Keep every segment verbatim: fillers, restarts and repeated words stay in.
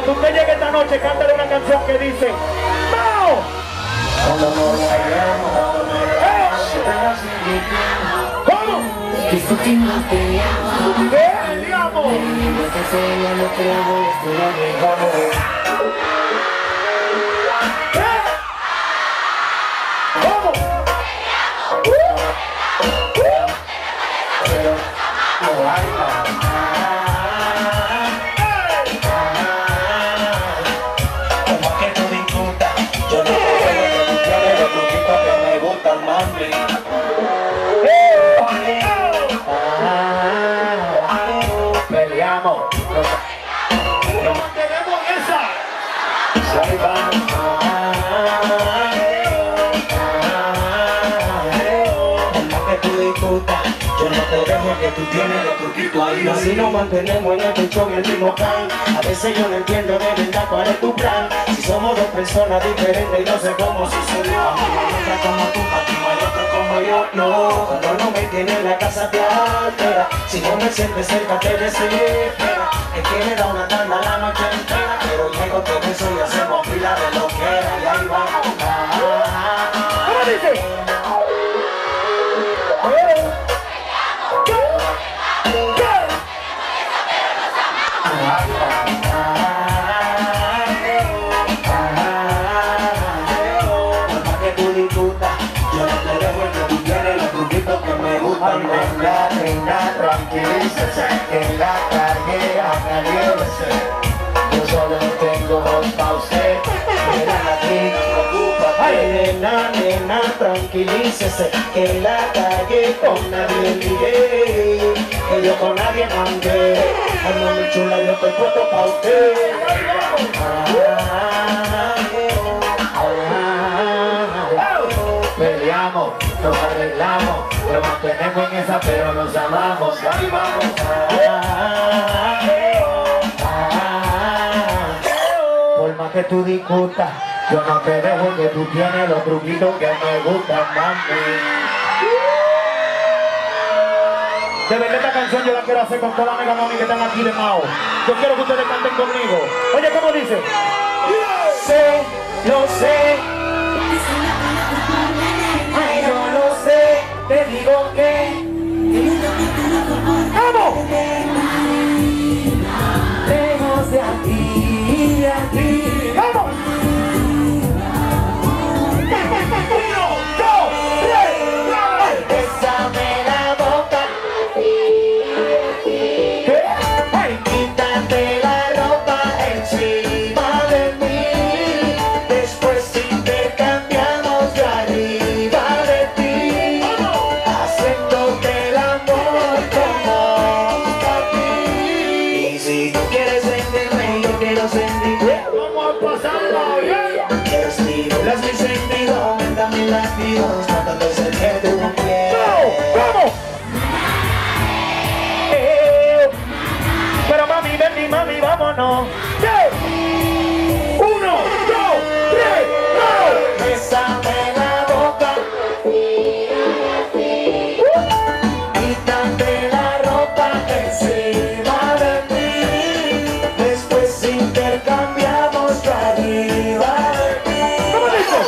Cuando usted llegue esta noche, cántale una canción que dice ¡Mao! ¿Cómo? Discutimos, peleamos. ¡Peleamos! ¿Cómo? Como que tú disfrutas, yo no creo que tú tienes los truquitos que me gustan, mami. Peleamos. Nos mantenemos en esa. Ahí vamos. Como que tú disfrutas, yo no te dejo que tú tienes los truquitos ahí. Así nos mantenemos en el techo en el mismo plan. A veces yo no entiendo de verdad cuál es tu plan. Si somos dos personas diferentes y no sé cómo sucedió. A mí hay otra como tú, a ti no hay otro como yo. No, cuando no me tienes en la casa te altera. Si no me sientes cerca te desespera. Es que me da una tanda la noche entera. Pero llego, te beso y hacemos fila de lo que era. Y ahí vamos. ¿Cómo dice? Venga, venga, tranquilícese, que la cargue a caliente. Yo solo tengo voz pa' usted, mira aquí, preocupa. Ay, nena, nena, tranquilícese, que la calle con nadie ligué, que yo con nadie mandé. Ay, mami chula, yo estoy puesto pa' usted. Peleamos, nos arreglamos, nos mantenemos en esa, pero nos amamos. Ahí vamos. Por más que tú discutas, yo no te dejo, que tú tienes los truquitos que me gustan, mami. De verdad esta canción yo la quiero hacer con todas las mega mami que están aquí de Mao. Yo quiero que ustedes canten conmigo. Oye, ¿cómo dice? Sé, lo sé. Ay, yo lo sé. Te digo que ¡Vamos! lejos de aquí, de aquí. ¡Vamos! Uno, dos, tres, Bésame la boca. ¿qué? Ay, quítate la ropa encima de mí. Después intercambiamos de arriba de ti. Haciéndote el amor como gusta a ti. Y si tú quieres sentirme, yo quiero sentirme. Vamos a pasarla bien. Quiero estimular mis sentidos, aumenta mis latidos, tratando de ser que tú quieres. ¡Vamos! Eh, pero mami, ven mi mami, vámonos. ¡Yeah! Uno, dos, tres, ¡go! Bésame la boca. Quítate la ropa encima de mí. Después intercambiamos de arriba de ti. ¿Cómo dice?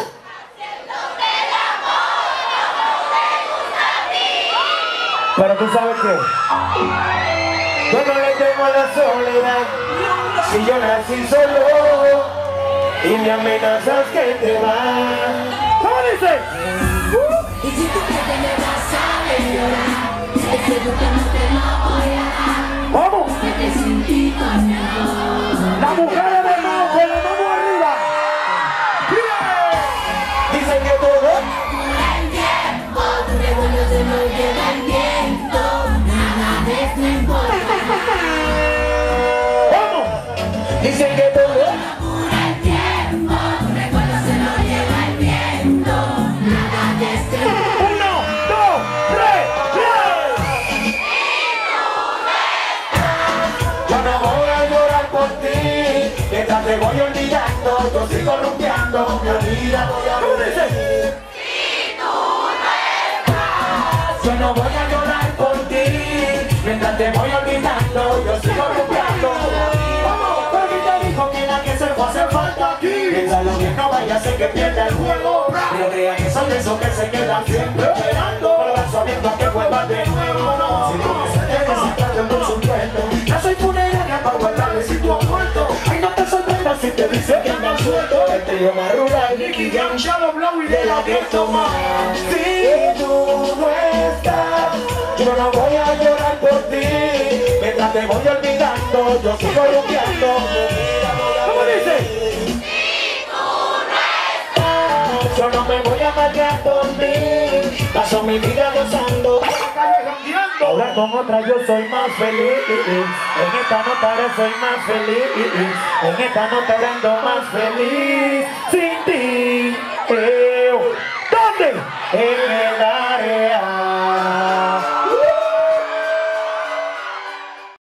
Pero tú sabes qué, yo no le temo a la soledad, si yo nací solo y me amenazas que te vas. ¿Cómo dice? Y si tú crees que me vas a llorar, es que yo que no te lo voy a dar. ¡Vamos! Vete sin ti conmigo. ¡La mujer de Mao con la mano arriba! ¡Bien! Dicen que todo Dura el tiempo, tu revuelo se lo lleva el viento. Nada de esto importa. ¡Vamos! dicen que todo Dura el tiempo, tu revuelo se lo lleva el viento. Nada de esto importa. Uno, dos, tres, ¡bien! yo no voy a llorar por ti, mientras te voy olvidando, yo sigo rumbeando, mi vida voy a ¿Cómo dice? Yo no voy a llorar por ti, mientras te voy olvidando, yo sigo rumbeando. Vamos, porque te dijo que la que pierda el juego. Y no crean que son de esos que se quedan siempre esperando para sabiendo que vuelvan de nuevo. No, si tú me sientes necesitando por supuesto, no soy funeraria para guardarle si tú has muerto. Ay, no te sorprendas si te dice que andan suelto. El trío más rural, Nicky Jam, Shadow Blow y de la que toma. Si tú no estás, yo no voy a llorar por ti. Mientras te voy olvidando, yo sigo rumbeando. ¿Cómo dice? Yo no me voy a amargar por ti. Paso mi vida gozando. Ahora con otra yo soy más feliz. En esta nota ahora soy más feliz. En esta nota ando más feliz. Sin ti. Eh, ¿dónde? En el área.